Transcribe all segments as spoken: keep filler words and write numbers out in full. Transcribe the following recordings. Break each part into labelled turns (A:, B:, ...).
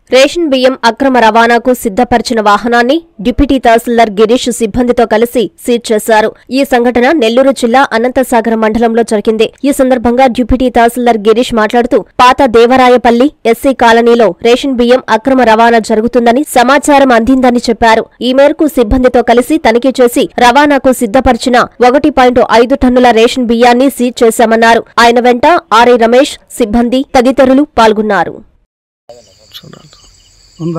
A: Ration బియ్యం అక్రమ రవాణాకు సిద్ధపరిచిన వాహనాన్ని డిప్యూటీ తహసీల్దార్ గిరీష్ సిబ్బందితో కలిసి సీజ్ చేశారు. ఈ సంఘటన నెల్లూరు జిల్లా అనంతసాగర మండలంలో జరిగింది. ఈ సందర్భంగా డిప్యూటీ తహసీల్దార్ గిరీష్ మాట్లాడుతూ పాత దేవరాయపల్లి ఎస్సీ కాలనీలో రేషన్ బియ్యం అక్రమ రవాణా జరుగుతుందని సమాచారం అందిందని చెప్పారు. ఈ మేరకు సిబ్బందితో కలిసి తనిఖీ చేసి రవాణాకు సిద్ధపరిచిన ఒకటి పాయింట్ ఐదు టన్నుల రేషన్ బియ్యాన్ని సీజ్ చేశామన్నారు. ఆయన వెంట ఆర్ఐ రమేష్, సిబ్బంది తదితరులు పాల్గొన్నారు.
B: ఉందా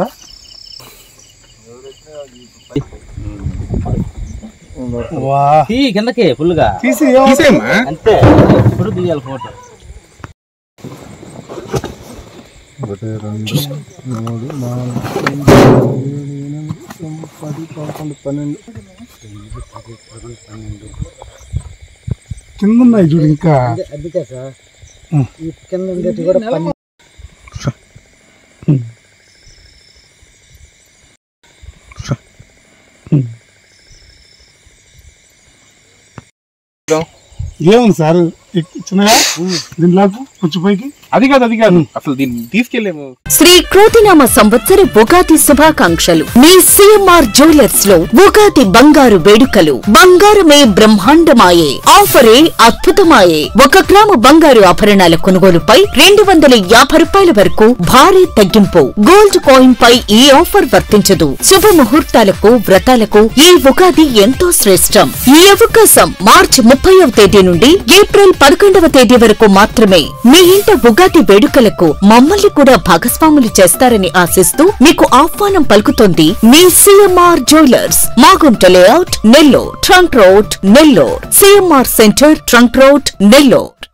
C: కిందకి ఫుల్ గా అంతే ఇప్పుడు తీయాలి ఫోటో.
B: ఒకటి రెండు మూడు నాలుగు పది పదకొండు పన్నెండు కింద ఉన్నాయి చూడు. ఇంకా
C: అందుకే సార్ ఈ కింద ఉండేది కూడా పని.
B: ఏముంది సార్ చిన్నగా దీనిలోకి కొంచెం పైకి అది కాదు అది కాదు అసలు దీన్ని తీసుకెళ్ళేము.
D: శ్రీ క్రోతినామ సంవత్సర ఉగాది శుభాకాంక్షలు. మీ సిఎంఆర్ జ్యువెలర్స్ లో ఉగాది బంగారు వేడుకలు. బంగారమే బ్రహ్మాండమాయే, ఆఫరే అద్భుతమాయే. ఒక గ్రాము బంగారు ఆభరణాల కొనుగోలుపై రెండు వందల యాభై రూపాయల వరకు భారీ తగ్గింపు. గోల్డ్ కాయిన్ పై ఈ ఆఫర్ వర్తించదు. శుభ ముహూర్తాలకు, వ్రతాలకు ఈ ఉగాది ఎంతో శ్రేష్టం. ఈ అవకాశం మార్చి ముప్పైవ తేదీ నుండి ఏప్రిల్ పదకొండవ తేదీ వరకు మాత్రమే. మీ ఇంట ఉగాది వేడుకలకు మమ్మల్ని కూడా భాగస్వాములు చేస్తారని ఆశిస్తూ మీకు ఆహ్వానం పలుకుతోంది మీ CMR jewellers, Magunta layout, Nellore, trunk road, Nellore. CMR centre, trunk road, Nellore.